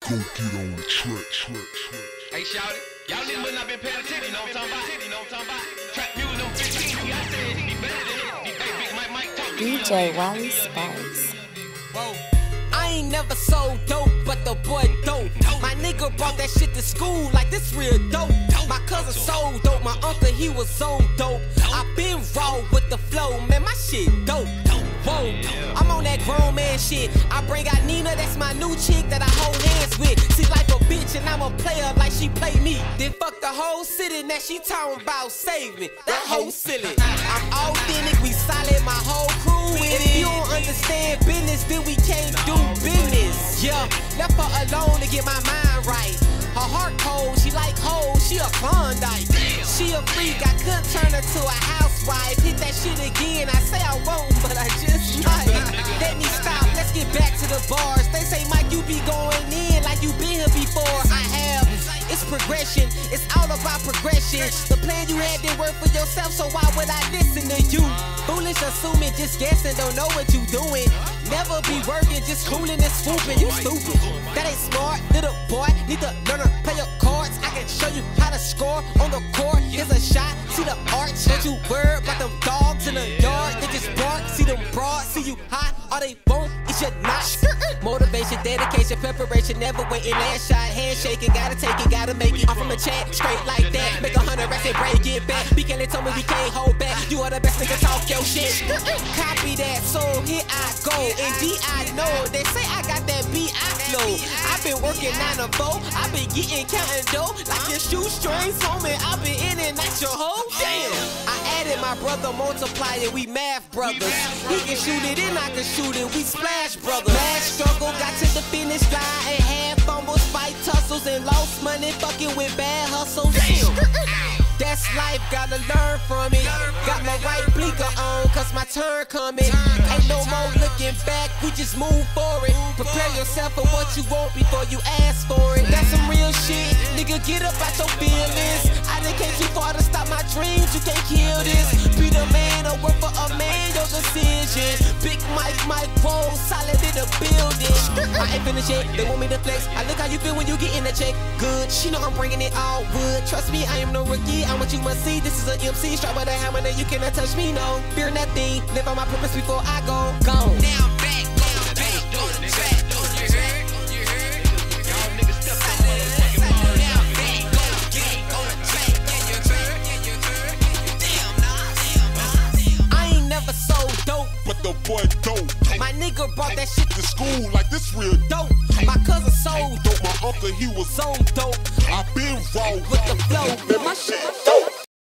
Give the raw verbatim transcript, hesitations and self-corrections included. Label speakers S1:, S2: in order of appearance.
S1: Go get on the track, track, track.
S2: Hey, shawty, y'all niggas must not been paying attention, you know what I'm talking about? You know what I'm talking about? Trap music on fifteen, I said, be better than it. Be better, big Mike, Mike, talk to me.
S3: D J Wally Spice.
S4: Whoa. I ain't never sold dope, but the boy dope. My nigga brought that shit to school like this real dope. My cousin sold dope, my uncle he was on dope. I been raw with the flow, man, my shit dope. Whoa, I'm on that grown man shit. I bring out Nina, that's my new chick that I hold hands with. See like a bitch and I'm a player like she play me. Then fuck the whole city, now she talking about save me. That whole silly. I'm authentic, we solid, my whole crew with it. If you don't understand business, then we can't do business. Yeah, left her alone to get my mind right. Her heart cold, she like hoes, she a Klondike. She a freak, I could turn her to a housewife. Hit that shit again, I say I won't, but I just might. Let me stop, let's get back to the bars. They say, Mike, you be going in like you been here before. I have, it's progression, it's all about progression. The plan you had didn't work for yourself, so why would I listen to you? Foolish assuming, just guessing, don't know what you doing. Never be working, just cooling and swooping, you stupid. That ain't smart, little boy, need to learn to play your cards. I can show you how to score on the court. Here's a shot, see the arch. Don't you worry about them dogs in the yard, they just bark. See them broad, see you hot, all they want is your notch. Motivation, dedication, preparation, never waiting. Last shot, handshaking, gotta take it, gotta make it. I'm from the chat, straight like that. Make a hundred racks and break it back. B K told me we can't hold back. You are the best nigga, talk your shit. Copy that, so here I go. And D I know, they say I got that B I flow. I've been working nine to four, I've been getting counting dough. Like your shoestrings, homie, I've been in and out your hoe. Damn, I added my brother multiplier, we math brothers. He can shoot it and I can shoot it, we splash brothers. Mad struggle, got to the finish line and had fumbles, fight tussles, and lost money fucking with bad hustles. Damn. That's life, gotta learn from it. Got my right blinker on, cause my turn coming. Ain't no more looking back, we just move forward. Prepare yourself for what you want before you ask for it. That's some real shit, nigga, get up out your feelings. I done came too far to stop my dreams, you can't kill this. Be the man or work for a man, your decision. Big Mike, Mike, roll, solid in the building. I ain't finished yet, they want me to flex. I look how you feel when you get in the check. Good, she know I'm bringing it all wood. Trust me, I am no rookie. I'm what you must see. This is an M C. Strike with a hammer, then you cannot touch me, no. Fear nothing. Live on my purpose before I go. Go. Now I'm back. Now I'm back. On the track. You heard? You heard? Y'all niggas step on the motherfucking ball. Now I'm back. Get on the track. Yeah, you heard? Yeah, you heard? Damn, nah. Damn, nah. I ain't never sold dope,
S1: But the boy dope.
S4: my nigga brought that shit
S1: To school like this real
S4: dope. My cousin sold
S1: dope. My uncle he was
S4: so dope.
S1: I been raw
S4: With the flow,
S1: man, my shit